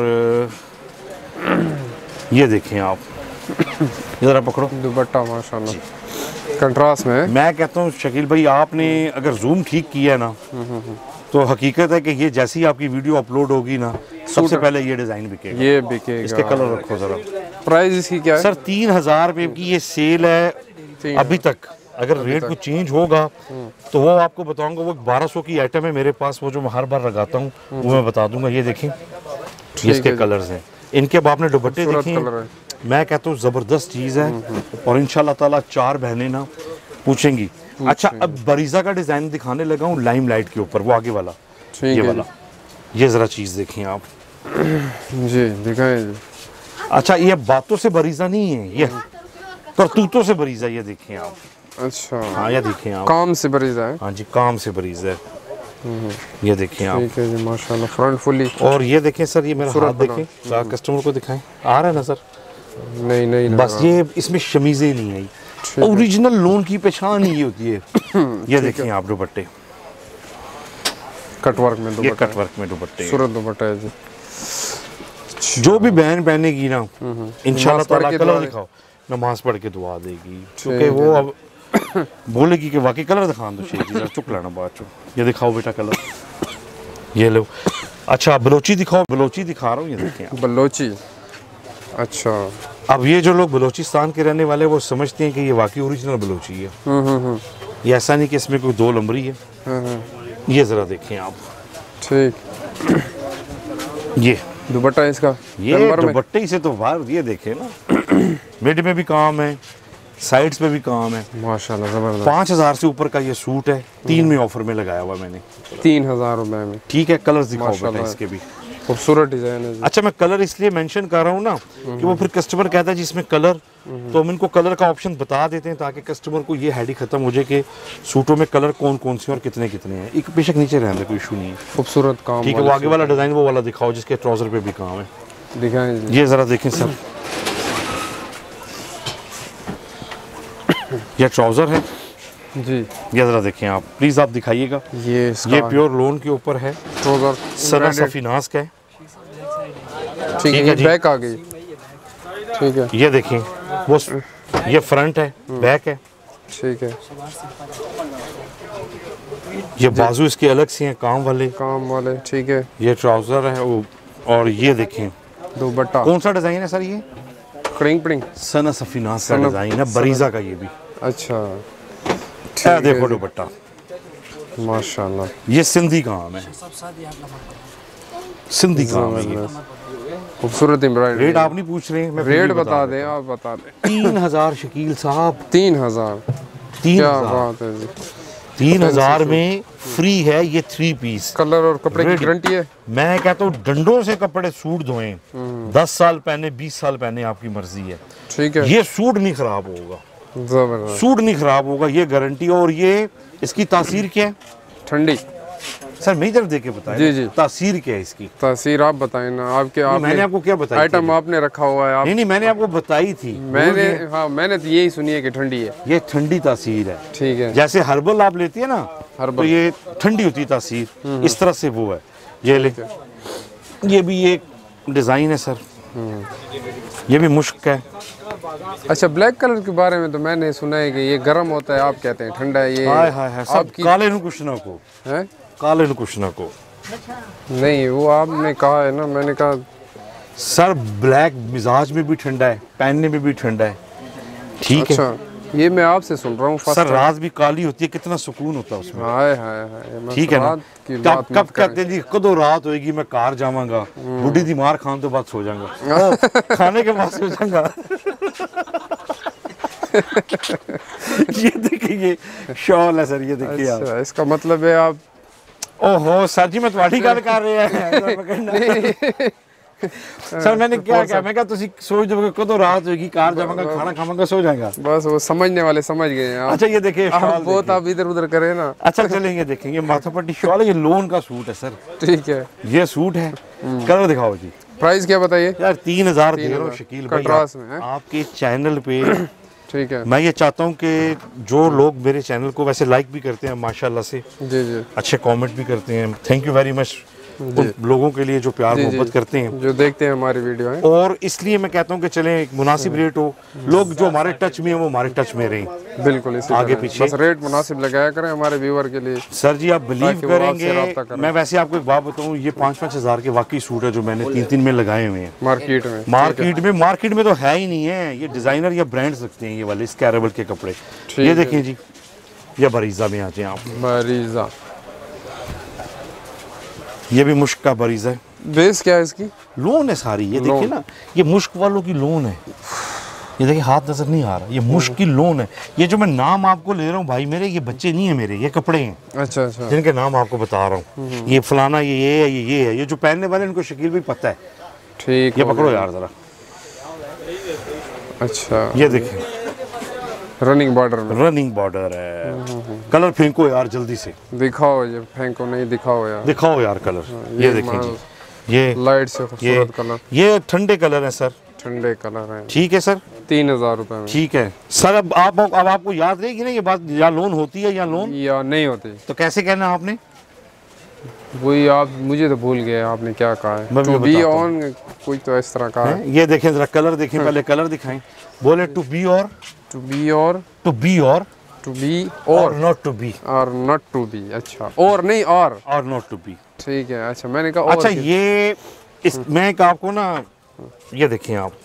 ये देखें आप, ये जरा पकड़ो, दुपट्टा माशाल्लाह कंट्रास्ट में है। मैं कहता हूँ शकील भाई आपने अगर जूम ठीक किया है ना, तो हकीकत है कि ये जैसी ही आपकी वीडियो अपलोड होगी ना, सबसे पहले ये डिज़ाइन बिकेगा। ये बिकेगा। इसके कलर रखो जरा। प्राइस इसकी क्या है? सर तीन हजार रुपये की ये सेल है तीन अभी तक। अगर रेट कुछ चेंज होगा तो वो आपको बताऊंगा। वो बारह सौ की आइटम है मेरे पास, वो जो मैं हर बार लगाता हूँ वो मैं बता दूंगा। ये देखें, ये इसके कलर्स हैं। इनके अब आपने दुपट्टे देखें, मैं कहता हूँ ज़बरदस्त चीज़ है। और इंशाल्लाह ताला चार बहनें ना पूछेंगी। अच्छा, अब बरीज़ा का डिज़ाइन दिखाने लगा हूँ लाइम लाइट के ऊपर, वो आगे वाला, ये वाला। ये ज़रा चीज़ देखें आप जी, दिखाएं जी। अच्छा, ये बातों से बरीज़ा नहीं है, ये करतूतों से बरीज़ा। ये देखें आप, अच्छा हाँ ये देखें आप, काम से बरीज़ा है। हाँ जी, काम से बरीज़ा है। ये देखें आप, ठीक है जी माशाल्लाह, फ्रंट फुली। और ये देखें सर, ये मेरा हाथ देखें, कस्टमर को दिखाएं, आ रहा है ना सर? नहीं नहीं बस ये इसमें शमीज़ें नहीं आई, ओरिजिनल लोन की पहचान ही होती है। ये देखें आप दुपट्टे, कटवर्क में ये दुपट्टा, कट वर्क में दुपट्टे, सूरत दुपट्टा है जी। जो भी बहन पहनेगी ना इंशाल्लाह ताला, के कलर दुआ दिखाओ, नमाज पढ़ के दुआ देगी, क्योंकि वो अब बोलेगी कि वाकई कलर दिखा दो शेख जी, चुप लेना बाद चो। ये दिखाओ बेटा कलर, ये लो। अच्छा बलोची दिखाओ, बलोची दिखा रहा हूँ, ये देखें आप। बलोची, अच्छा। अब ये जो लोग बलोचिस्तान के रहने वाले वो समझते हैं कि ये वाकई ओरिजिनल बलोची है। हम्म हम्म हम्म, ये ऐसा नहीं कि इसमें कोई दो लंबरी है। हम्म, हम्म, ये ज़रा देखें आप, ठीक। ये दुपट्टा इसका ये नंबर में, दुपट्टे से तो बाहर, ये देखें ना, मिड में भी काम है, साइड्स पे भी काम है। माशाल्लाह जबरदस्त। पाँच हजार से ऊपर का ये सूट है, तीन में ऑफर में लगाया हुआ मैंने। तीन हजार रुपए में, ठीक है, कलर्स दिखाओ बेटा माशाल्लाह। इसके भी। खूबसूरत डिजाइन है जी। अच्छा, मैं कलर इसलिए मेंशन कर रहा हूँ ना कि वो फिर कस्टमर कहता है जिसमें कलर, तो हम इनको कलर का ऑप्शन बता देते हैं ताकि कस्टमर को ये हेडी खत्म हो जाए कि सूटों में कलर कौन कौन से और कितने कितने हैं। एक बेशक नीचे रहने कोई इशू नहीं है, खूबसूरत काम, ठीक है। वो आगे वाला डिजाइन वो वाला दिखाओ जिसके ट्राउजर पे भी काम है, दिखाएं जी। ये जरा देखें सर, ये ट्राउजर है जी। ये जरा देखें आप, प्लीज आप दिखाइएगा। ये इसका ये प्योर लोन के ऊपर है, ट्राउजर सना सफीनास का है, ठीक है है जी। जी। बैक आ गई, ठीक है। ये देखें वो, ये फ्रंट है, बैक है, ठीक है। ये बाजू इसके अलग से हैं काम वाले, काम वाले, ठीक है। ये ट्राउजर है वो। और ये देखें दुपट्टा कौन सा डिजाइन है सर, ये क्रिंग प्रिंग, सना सफीनास का सना- डिजाइन है, बरीजा का ये भी। अच्छा ये देखो दुपट्टा, माशाल्लाह, ये सिंधी काम है, सिंधी काम है ये। खूबसूरत एम्ब्रॉयडरी। रेट आप नहीं पूछ रहे हैं, मैं रेट फिर भी बता दें। दें, आप बता दें। तीन हजार शकील साहब, तीन हजार तीन क्या हजार बात है जी। तीन हजार में फ्री है ये थ्री पीस। कलर और कपड़े की Ready। गारंटी है। मैं कहता हूँ डंडों से कपड़े सूट धोएं, दस साल पहने, बीस साल पहने, आपकी मर्जी है। ठीक है, ये सूट नहीं खराब होगा, जबरदस्त। सूट नहीं खराब होगा, ये गारंटी। और ये इसकी तासीर क्या है ठंडी, सर, मेरी तरफ देके बताएं जी, जी। तासीर क्या है इसकी। तासीर आप बताएं ना, आपके नहीं, आपने मैंने आपको क्या बताया आइटम आपने रखा हुआ है आप। नहीं नहीं मैंने आपको बताई थी। मैंने हाँ मैंने तो यही सुनी है कि ठंडी है। ये ठंडी तासीर है, ठीक है। जैसे हर्बल आप लेती है ना, हर्बल। तो ये ठंडी होती है तासीर, इस तरह से वो है। ये ले, ये भी एक डिजाइन है सर, ये भी मुश्क है। अच्छा, ब्लैक कलर के बारे में तो मैंने सुना है कि ये गर्म होता है, आप कहते हैं ठंडा है। ये हाय हाय हाय, सब आपकी काले नु कुछ ना को, है? काले नु कुछ ना को। नहीं, वो आपने कहा है ना, मैंने कहा सर ब्लैक मिजाज में भी ठंडा है, पहनने में भी ठंडा है, ठीक अच्छा। है। ये मैं आपसे सुन रहा हूँ फर्स्ट सर रात भी काली होती है, कितना सुकून होता है उसमें। हाय हाय हाय ठीक है ना। की कब बात कब मत करें। कहते हैं जी कदों रात होएगी मैं कार जावांगा, बुढ़ी दी मार खान तो बाद सो जाऊंगा, खाने के बाद सो जाऊंगा। ये देखिए ये शॉल है सर, ये देखिए आप। अच्छा, इसका मतलब है आप ओहो सर जी मैं तुम्हारी गल कर रहे हैं। सर मैंने क्या कहा, मैं कहा तुसी सोच दो कदों रात होगी, कार जावांगा, खाना खावांगा, सो जाएगा। बस वो समझने वाले समझ गए हैं आप। अच्छा ये देखिए आप शॉल बहुत आप इधर उधर करें ना। अच्छा चलेंगे देखेंगे माथापट्टी शॉल है, ये लोन का सूट है सर, ठीक है। ये सूट है। कलर दिखाओ जी। प्राइस क्या बताइए? यार तीन हजार दे रहा हूँ शकील भाई कंट्रास्ट में है। आपके चैनल पे। ठीक है मैं ये चाहता हूँ कि जो लोग मेरे चैनल को वैसे लाइक भी करते हैं माशाल्लाह से, जी जी, अच्छे कमेंट भी करते हैं, थैंक यू वेरी मच उन लोगों के लिए जो प्यार जी, मोहब्बत जी। करते हैं, जो देखते हैं हमारी वीडियो है। और इसलिए मैं कहता हूँ कि चलें एक मुनासिब रेट हो, लोग जो हमारे टच में है वो हमारे टच में रहें। बिल्कुल इसी आगे तरह। पीछे। बस रेट मुनासिब लगाया करें हमारे व्यूअर के लिए। सर जी आप बिलीव ताकि वो आपसे करेंगे, राब्ता करें। मैं वैसे आपको एक बात बताऊँ, ये पाँच पाँच हजार के वाकई सूट है जो मैंने तीन तीन में लगाए हुए हैं मार्केट में। मार्केट में। मार्केट में तो है ही नहीं है, ये डिजाइनर या ब्रांड सकते हैं ये वाले स्कैरेबल के कपड़े। ये है। देखिए जी, ये बरीजा में आ जाए आप, बरीजा ये भी मुश्क का बरीजा है। बेस क्या है इसकी? लोन है सारी, ये देखिए लोन। ना, ये मुश्क वालों की लोन है। ये देखिए हाथ नजर नहीं आ रहा, ये मुश्क की लोन है। ये जो मैं नाम आपको ले रहा हूँ भाई मेरे, ये बच्चे नहीं है मेरे, ये कपड़े हैं अच्छा अच्छा, जिनके नाम आपको बता रहा हूँ। ये फलाना, ये ये है, ये ये है, ये जो पहनने वाले इनको शकील भी पता है। ठीक ये हो पकड़ो गया। यार जरा, अच्छा, ये देखें रनिंग बॉर्डर में रनिंग बॉर्डर है। कलर फेंको यार जल्दी से, दिखाओ, ये फेंको नहीं, दिखाओ यार। दिखाओ यार कलर। ये देखें जी, ये लाइट से ये खूबसूरत कलर, ये ठंडे कलर है सर, ठंडे कलर है। ठीक है सर, तीन हजार रुपए में। ठीक है सर। अब आप अब आपको याद रहेगी ना ये बात, या लोन होती है या लोन, या नहीं होती, तो कैसे कहना आपने? वही आप मुझे तो भूल गए आपने क्या कहा है। मैं भी टू बी बताता हूँ। ऑन कुछ तो इस तरह का है। हैं? ये देखें जरा कलर देखें, पहले कलर दिखाएं। बोले टू बी और टू बी और टू बी और टू बी और और नॉट टू बी और नॉट टू बी। अच्छा, और नहीं और, और नॉट टू बी। ठीक है। अच्छा मैंने कहा और अच्छा किस- ये इस मैं एक आपको ना, ये देखें आप,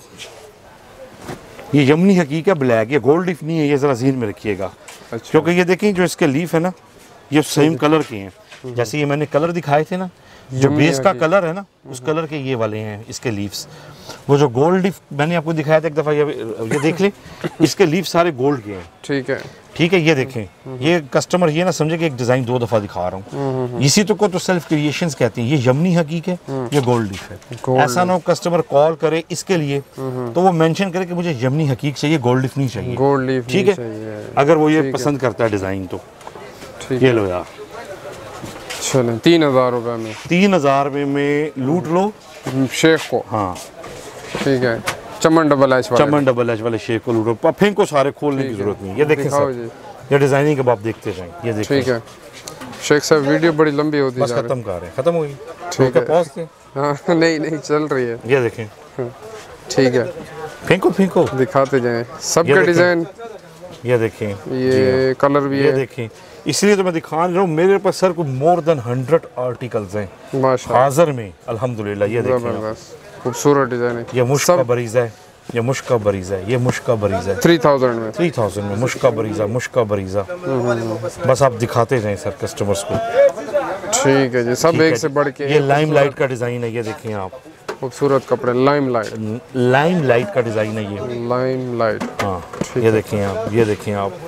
ये यमनी हकीका ब्लैक, ये गोल्ड लीफ नहीं है, ये जरा ज़हन में रखिएगा। अच्छा क्योंकि ये देखें जो इसके लीफ है ना, ये सेम कलर के हैं। जैसे ये मैंने कलर दिखाए थे ना, जो बेस का कलर है ना, उस कलर के ये वाले हैं इसके लीव्स। वो जो गोल्ड लीफ मैंने आपको दिखाया था एक दफ़ा, ये ये देख ले, इसके लीफ सारे गोल्ड के हैं। ठीक है, ठीक है, ये देखें, ये कस्टमर ये ना समझे कि एक डिज़ाइन दो दफ़ा दिखा रहा हूँ। इसी तो को तो सेल्फ क्रिएशंस कहते हैं। ये यमनी हकीक है, ये गोल्ड लीफ है। गोल्ड ऐसा ना हो कस्टमर कॉल करे इसके लिए तो वो मेंशन करे कि मुझे यमनी हकीक चाहिए, गोल्ड लीफ नहीं चाहिए। गोल्ड लीफ ठीक नहीं है, चाहिए। अगर वो ये पसंद करता है डिज़ाइन तो ठीक ये है, लो यार, चलें तीन हजार रुपए में तीन हजार में, में लूट लो। शेख को। हाँ, ठीक है, चमन डबल एच वाले। चमन डबल एच वाले शेख को लूटो, प- फेंको सारे, खोलने की जरूरत नहीं। ये देखें दिखाओ सर, जी। ये डिजाइनिंग अब आप देखते जाएं। ये देखें, ठीक है शेख साहब, वीडियो बड़ी लंबी होती बस जा रही खत्म कर रहे हैं, खत्म हो गई। ठीक है। पॉज थे, है। हाँ नहीं नहीं चल रही है। ये देखें, ठीक है, फेंको फेंको, दिखाते जाएं ये सबका देखें। डिजाइन। ये देखें, ये कलर भी ये है देखें। इसलिए तो मैं दिखा रहा हूँ, मेरे पास सर को मोर देन हंड्रेड आर्टिकल्स हैं माशाल्लाह, हाजिर में अल्हम्दुलिल्लाह। ये देखें आप। जबरदस्त खूबसूरत डिजाइन है। ये मुश्क का बरीज़ा है, ये मुश्क का बरीज़ा है, ये मुश्क का बरीज़ा है। थ्री थाउजेंड में। थ्री थाउजेंड में मुश्क का बरीज़ा, मुश्क का बरीज़ा। बस आप दिखाते जाएं सर कस्टमर्स को। ठीक है जी, सब ठीक एक है से जी। बढ़ के ये लाइम लाइट का डिज़ाइन है, ये देखें आप, खूबसूरत कपड़े। लाइम लाइट, लाइम लाइट का डिज़ाइन है ये। Lime light. हाँ, ये देखें आप, ये देखें आप,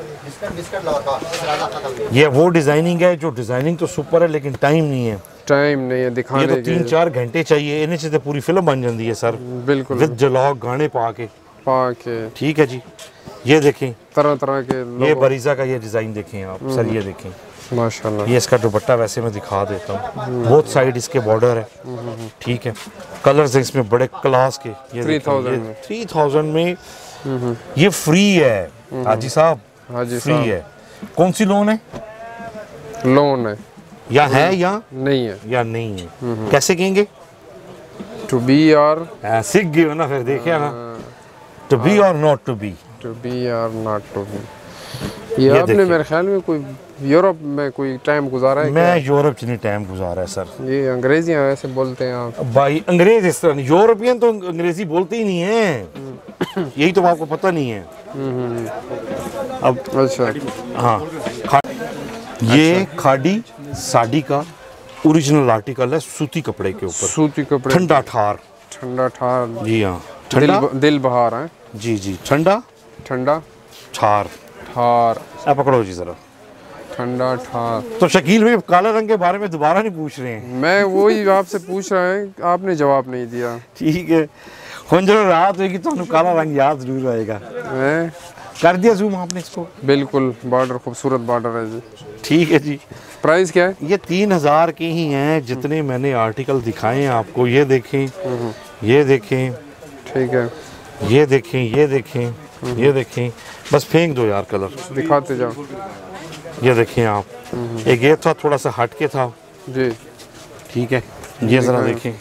ये वो डिज़ाइनिंग है जो डिज़ाइनिंग तो सुपर है लेकिन टाइम नहीं है। टाइम नहीं है ये दिखाने तो के। तीन चार घंटे चाहिए, इन्हें से तो पूरी फिल्म बन जाती है सर, बिल्कुल विद जलॉग गाने पा के। पा के ठीक है जी, ये देखें, तरह तरह के ये लोग। बरीज़ा का ये डिज़ाइन देखें आप सर, ये देखें, माशाल्लाह, ये इसका दुपट्टा वैसे मैं दिखा देता हूँ, बहुत साइड इसके बॉर्डर है। ठीक है, कलर्स हैं इसमें बड़े क्लास के। ये थ्री थाउजेंड में। थ्री थाउजेंड में ये फ्री है हाजी साहब, हाजी फ्री साहब। है। कौन सी लोन है, लोन है या है या नहीं है। या नहीं है, कैसे कहेंगे? टू बी और हाँ, सीख गए हो ना फिर, देखिए ना, टू बी और not to be. To be और नॉट टू बी। ये ये आपने देखिए। मेरे ख्याल में कोई यूरोप में कोई टाइम गुजारा है मैं यूरोप च नहीं टाइम गुजारा है सर। क्या? ये अंग्रेजियां ऐसे बोलते हैं आप। भाई अंग्रेज इस तरह नहीं, यूरोपियन तो अंग्रेजी बोलते ही नहीं है। यही तो आपको पता नहीं है। अब अच्छा हाँ, खा, ये खाड़ी साड़ी का ओरिजिनल आर्टिकल है, सूती कपड़े के ऊपर, सूती कपड़े, ठंडा ठार। ठंडा ठार, जी हाँ, दिल, ठंडा दिल बहार है। जी जी, ठंडा ठंडा ठार। ठार, आप पकड़ो जी जरा। ठंडा ठार। तो शकील भाई काले रंग के बारे में दोबारा नहीं पूछ रहे हैं? मैं वही आपसे पूछ रहा है, आपने जवाब नहीं दिया। ठीक है, हुन जो रात होगी तो काला रंग याद जरूर आएगा। है? कर दिया जूम आपने इसको? बिल्कुल, बॉर्डर खूबसूरत बॉर्डर है जी। ठीक है जी। प्राइस क्या है? ये तीन हजार के ही हैं जितने मैंने आर्टिकल दिखाए हैं आपको। ये देखें, ये देखें, ठीक है, ये देखें, ये देखें, ये देखें। बस फेंक दो यार कलर, दिखाते जाओ। ये देखें आप, एक ये था थोड़ा सा हट के था जी, ठीक है, ये जरा देखें,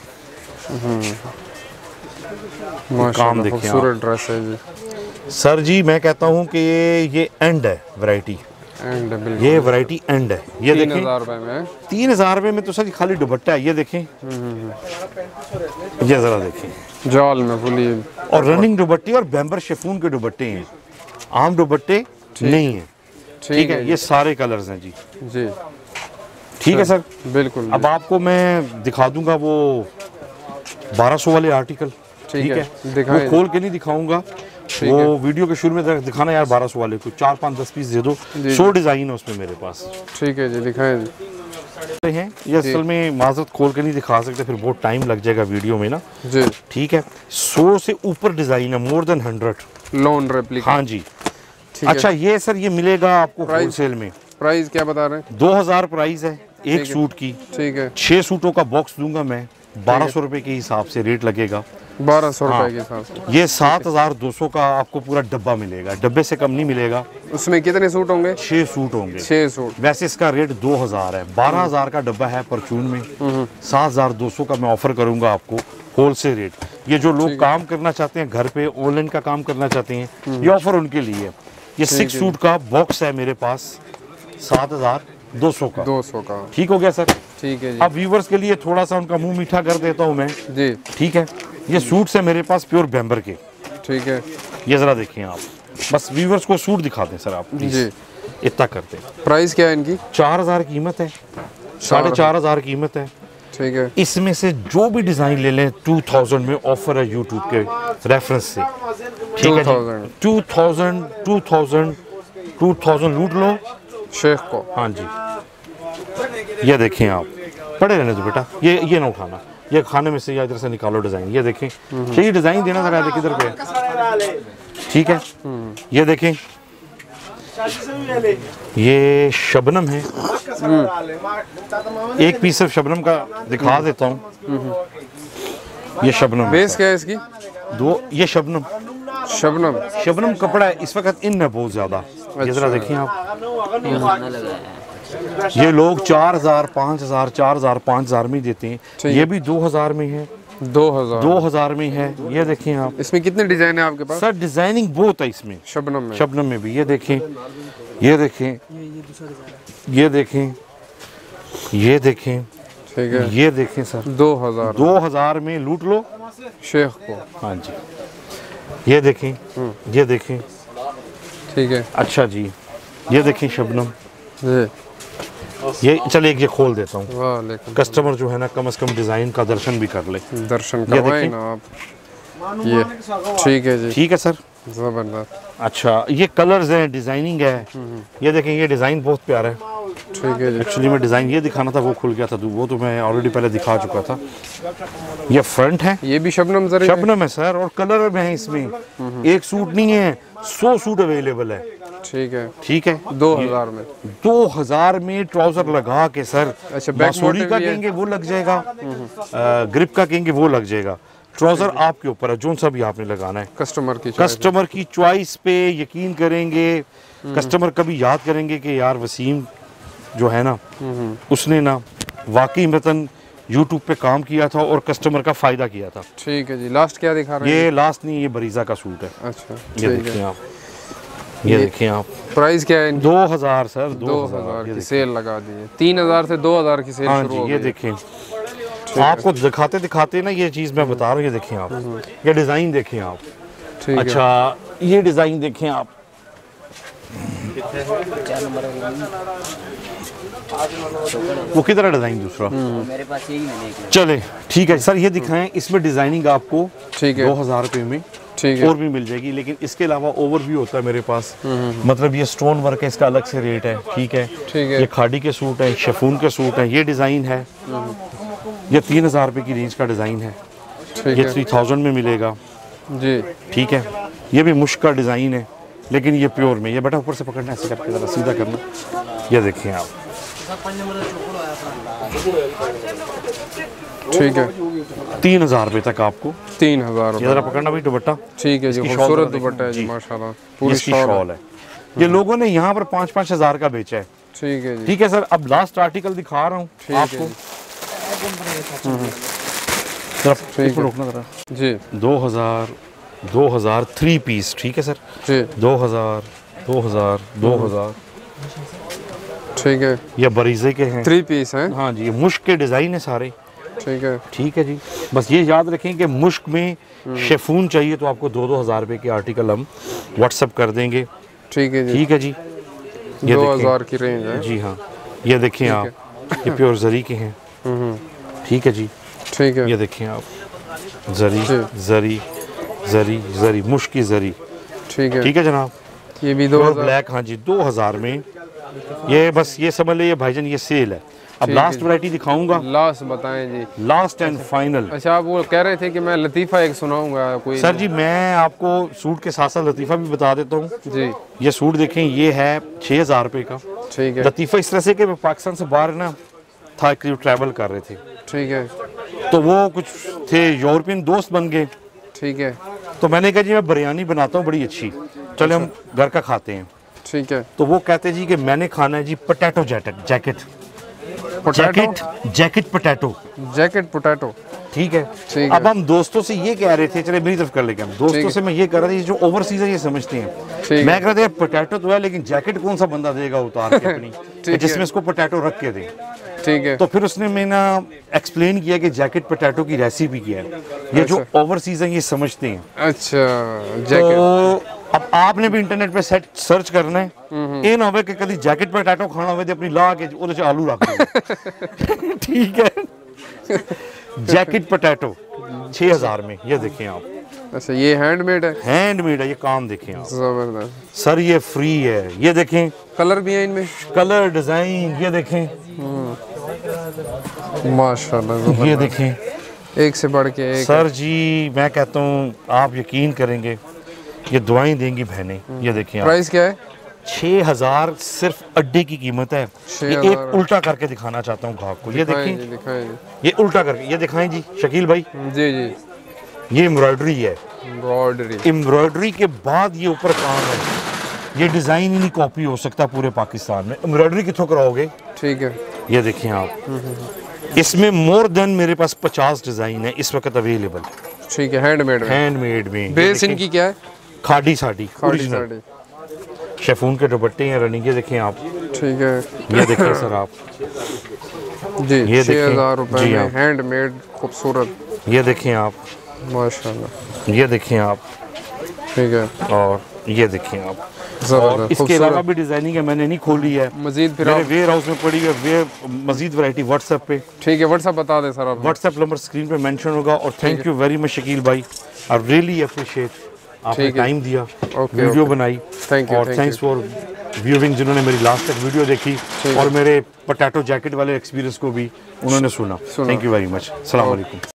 माशाल्लाह देखें खूबसूरत ड्रेस है जी। सर जी। मैं कहता हूँ कि ये एंड है वैरायटी, एंड बिल्कुल ये वैरायटी एंड है। ये तीन देखें, हजार रुपए में। तीन हजार रुपये में तो सर खाली दुपट्टा है। ये देखें, ये जरा देखें, जाल में फुली और रनिंग दुपट्टे और बैम्बर शेफून के दुपट्टे हैं, आम दुपट्टे नहीं है। ठीक है, ये सारे कलर्स हैं जी। जी ठीक है सर, बिल्कुल। अब आपको मैं दिखा दूंगा वो बारह सौ वाले आर्टिकल। ठीक है, दिखाएं। वो खोल के नहीं दिखाऊंगा, वो वीडियो के शुरू में दिखाना यार। बारह सौ वाले को चार पाँच दस पीस दे दो, सौ डिजाइन है उसमें मेरे पास। ठीक है जी, दिखाएं जी। हैं ये असल में माजरत खोल के नहीं दिखा सकते, फिर बहुत टाइम लग जाएगा वीडियो में ना जी। ठीक है, सौ से ऊपर डिजाइन है, more than hundred lawn replica. हाँ जी। अच्छा, ये सर ये मिलेगा आपको होलसेल में। प्राइस क्या बता रहे हैं? दो हजार प्राइस है एक सूट की। ठीक है, छह सूटों का बॉक्स दूंगा मैं, बारह सौ रुपए के हिसाब से रेट लगेगा। बारह सौ हाँ। रुपए के हिसाब से ये सात हजार दो सौ का आपको पूरा डब्बा मिलेगा, डब्बे से कम नहीं मिलेगा। उसमें कितने सूट होंगे? छह सूट होंगे। छह सूट। वैसे इसका रेट दो हजार है, बारह हजार का डब्बा है परचून में, सात हजार दो सौ का मैं ऑफर करूंगा आपको होलसेल रेट। ये जो लोग काम करना चाहते हैं घर पे, ऑनलाइन का काम करना चाहते हैं, ये ऑफर उनके लिए है। ये सिक्स सूट का बॉक्स है मेरे पास, सात हजार दो सौ का। दो सौ का। ठीक हो गया सर? ठीक है जी। अब व्यूवर्स के लिए थोड़ा सा उनका मुंह मीठा कर देता हूँ मैं जी। ठीक है, ये सूट्स है मेरे पास प्योर बैम्बर के। ठीक है, ये जरा देखें आप, बस व्यूवर्स को सूट दिखा दें सर आप प्लीज। जी। इतना करते हैं। प्राइस क्या है इनकी? चार हजार कीमत है, साढ़े चार हजार कीमत है। ठीक है, इसमें से जो भी डिजाइन ले लें टू थाउजेंड में ऑफर है यूट्यूब के रेफरेंस से। ठीक है, two thousand two thousand two thousand लूट लो शेख को। हाँ जी। ये देखें आप, पड़े रहने दो बेटा, ये ये ना उठाना, ये खाने में से या इधर से निकालो डिजाइन। ये देखें, ये डिजाइन देना जरा देखिए इधर पे। ठीक है, ये देखें, ये शबनम है, एक पीस सिर्फ शबनम का दिखा देता हूँ। ये शबनम बेस क्या है इसकी? दो, ये शबनम शबनम शबनम कपड़ा है, इस वक्त इन है बहुत ज्यादा। ये जरा देखिए आप, ये लोग चार हजार पाँच हजार चार हजार पाँच हजार में देते हैं, ये भी दो हजार में है, दो हजार दो हजार में है। ये देखें आप, इसमें कितने डिजाइन है आपके पास? सर डिजाइनिंग बहुत है इसमें, शबनम में। शबनम में भी। ये देखें, ये देखें, ये देखें, ये देखें, ठीक है, ये देखें सर, दो हजार दो हजार में लूट लो शेख को। हाँ जी। ये देखें, ये देखें, ठीक है, अच्छा जी। ये देखें शबनम, जी। ये चलिए एक ये खोल देता हूँ, वालेकुम। कस्टमर जो है ना कम से कम डिजाइन का दर्शन भी कर ले। दर्शन करवाएं ना आप। ये ठीक है जी, ठीक है सर, जबरदस्त। अच्छा ये कलर्स हैं, डिजाइनिंग है। ये देखें, ये डिजाइन बहुत प्यारा है। ठीक है जी, एक्चुअली मैं डिजाइन ये दिखाना था, वो खुल गया था, वो तो मैं ऑलरेडी पहले दिखा चुका था। ये फ्रंट है, ये भी शबनम जरी है? शबनम है सर, और कलर में है इसमें, एक सूट नहीं है, सौ सूट अवेलेबल है। ठीक है, ठीक है, दो हजार में। दो हजार में ट्राउजर लगा के सर, अच्छा, बैक बांसुरी बॉटम का भी है? कहेंगे वो लग जाएगा, आ, ग्रिप का कहेंगे वो लग जाएगा। ट्राउजर आपके ऊपर है, जो सा भी आपने लगाना है। कस्टमर की चॉइस। कस्टमर की चॉइस पे यकीन करेंगे, कस्टमर कभी याद करेंगे कि यार वसीम जो है ना, उसने ना वाकई मतन यूट्यूब पे काम किया था और कस्टमर का फायदा किया था। ठीक है जी, लास्ट क्या दिखा रहे हैं? ये लास्ट नहीं, ये बरीजा का सूट है। अच्छा, ये ठीक देखिए है। आप, ये देखिए आप, प्राइस क्या है? दो हजार सर, दो दो हजार हजार की सेल लगा दी है। तीन हजार से दो हजार की सेल हाँ शुरू हो जी। ये गई। देखें, आपको दिखाते दिखाते ना ये चीज मैं बता रहा हूँ, ये देखें आप, ये डिजाइन देखें आप, ठीक है। अच्छा ये डिजाइन देखें आप, वो किधर है डिजाइन दूसरा? मेरे पास यही है। चले ठीक है सर, ये दिखाएं, इसमें डिजाइनिंग आपको ठीक है दो हजार रुपये में ठीक है और भी मिल जाएगी, लेकिन इसके अलावा ओवरव्यू होता है मेरे पास। मतलब ये स्टोन वर्क है, इसका अलग से रेट है, ठीक है। ठीक है ये खाड़ी के सूट है, शेफून के सूट है, ये डिज़ाइन है, ये तीन हज़ार रुपये की रेंज का डिज़ाइन है, ठीक ये है थ्री थाउजेंड में मिलेगा, जी ठीक है। ये भी मुश्क का डिज़ाइन है, लेकिन ये प्योर में, ये बेटा ऊपर से पकड़ना, ऐसे करके ज़रा सीधा करना, ये देखिए आप, ठीक है तीन हज़ार रुपये तक आपको। तीन हजार ये रुपये ज़रा पकड़ना भाई दुपट्टा, ठीक है जी, इसकी खूबसूरत शॉल दुपट्टा है जी जी। माशाल्लाह, ये पूरी इसकी शॉल शॉल है। ये लोगों ने यहाँ पर पाँच पाँच हज़ार का बेचा है, ठीक है जी ठीक है सर। अब लास्ट आर्टिकल दिखा रहा हूँ ठीक है आपको, जी। जरा ठीक इसको है। रोकना जरा। जी दो हज़ार दो हज़ार थ्री पीस, ठीक है सर, जी दो हज़ार दो हज़ार दो हज़ार ठीक है, ये बरीजे के हैं, थ्री पीस हैं, हाँ जी, ये मुश्क के डिज़ाइन है सारे, ठीक है ठीक है जी। बस ये याद रखें कि मुश्क में शेफून चाहिए तो आपको दो दो हज़ार रुपये के आर्टिकल हम व्हाट्सअप कर देंगे, ठीक है जी, ठीक है जी। ये दो देखें, हजार की रेंज है, जी हाँ, ये देखें आप, ये प्योर जरी के हैं, ठीक है जी। ठीक है ये देखें आप, जरी जी। जरी जरी जरी मुश्क की जरी, ठीक है, ठीक है जनाब। ये भी दो और हजार ब्लैक, हाँ जी, दो हज़ार में ये, बस ये समझ लीजिए भाईजान, ये सेल है। अब ठीक है लास्ट जी। वैरायटी दिखाऊंगा, लास्ट बताएं जी। Last and final. अच्छा आप वो कह रहे थे कि मैं लतीफ़ा एक सुनाऊंगा कोई, सर जी मैं आपको सूट के साथ साथ लतीफ़ा भी बता देता हूँ। जी ये सूट देखें, ये है छः हज़ार रुपये का। ठीक है लतीफ़ा इस तरह से कि मैं पाकिस्तान से बाहर ना था, करीब ट्रैवल कर रहे थे, ठीक है तो वो कुछ थे यूरोपियन दोस्त बन गए, ठीक है तो मैंने कहा जी मैं बिरयानी बनाता हूँ बड़ी अच्छी, चले हम घर का खाते हैं। ठीक है, तो वो कहते जी कि मैंने खाना है जी potato jacket jacket jacket jacket potato, jacket potato, ठीक है। ठीक अब है। हम दोस्तों से ये कह रहे थे, चले मेरी तरफ कर लेके, हम ठीक दोस्तों है। से मैं ये कर रहा था, ये जो ओवरसीज है ये समझते हैं, ठीक मैं है। कह रहा था पोटैटो तो है, लेकिन जैकेट कौन सा बंदा देगा उतार के अपनी कि है। जिसमें इसको पोटैटो रख के दे। ठीक है, तो फिर उसने मैंने एक्सप्लेन किया कि जैकेट पोटैटो की रेसिपी क्या है, ये जो ओवरसीज है ये समझते हैं। अच्छा जैकेट, तो अब आपने भी इंटरनेट पे सेट सर्च करना है, ये ना होवे कि कभी जैकेट पोटैटो खाना होवे ते अपनी ला के ਉਹਦੇ ਚ आलू रख दो, ठीक है। जैकेट पोटैटो छह हज़ार में, ये देखें आप, अच्छा ये हैंडमेड है, हैंडमेड है, ये काम देखें आप जबरदस्त, सर, ये फ्री है, ये देखें कलर भी है इनमें, कलर डिजाइन, ये देखें, माशाल्लाह ये देखें एक से बढ़ के एक, सर जी। मैं कहता हूँ आप यकीन करेंगे, ये दुआएं देंगी बहनें, ये देखें आप, प्राइस क्या है? छह हजार सिर्फ अड्डे की कीमत है। छह ये हजार। एक उल्टा करके दिखाना चाहता हूँ ग्राहक को, ये दिखाएं देखें, जी, दिखाएं जी, ये उल्टा करके, ये दिखाएं जी शकील भाई, जी जी, ये एम्ब्रॉयडरी है, एम्ब्रॉयडरी, एम्ब्रॉयडरी के बाद ये ऊपर काम है, ये डिजाइन ही नहीं कॉपी हो सकता पूरे पाकिस्तान में, एम्ब्रॉयडरी कितों कराओगे, ठीक है, ये देखें आप, इसमें मोर देन मेरे पास पचास डिजाइन है इस वक्त अवेलेबल, ठीक है, हैंडमेड में, हैंडमेड में। ये बेस देखें, इनकी क्या है? खाड़ी साड़ी खाड़ी ओरिजिनल साड़ी, शेफून के दुपट्टे हैं रनिंग, ये देखें आप, ठीक है, ये देखें सर आप, जी ये छः देखें, हजार रुपए जी में हाँ। हैंडमेड खूबसूरत, ये देखें आप, माशाल्लाह, ये देखें आप, ठीक है, और ये देखें आप, और जबरदस्त, इसके अलावा खूबसूरत, भी डिजाइनिंग है, मैंने नहीं खोली है, मजीद फिर मेरे आप, वेयर हाउस में पड़ी है, वे मजीद वैरायटी व्हाट्सएप पे, ठीक है, व्हाट्सएप बता दें सर आप, व्हाट्सएप नंबर स्क्रीन पे मेंशन होगा। और thank you very much Shakeel भाई, आई रियली अप्रिशिएट आपने ठीक है। टाइम दिया, ओके, वीडियो ओके। बनाई, Thank you, और thank थैंक्स फॉर व्यूइंग, जिन्होंने मेरी लास्ट तक वीडियो देखी और मेरे पोटैटो जैकेट वाले एक्सपीरियंस को भी उन्होंने सुना। सुना। थैंक यू वेरी मच, अस्सलाम वालेकुम।